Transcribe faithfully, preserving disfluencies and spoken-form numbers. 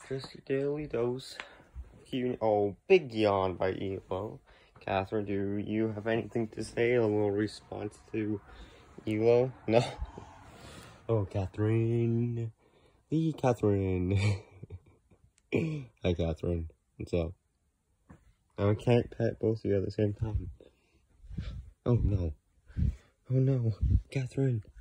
Just your daily dose. Oh, big yawn by Elo. Catherine, do you have anything to say? A little response to Elo? No? Oh, Catherine. The Catherine. Hi, Catherine. What's up? I can't pet both of you at the same time. Oh, no. Oh, no. Catherine.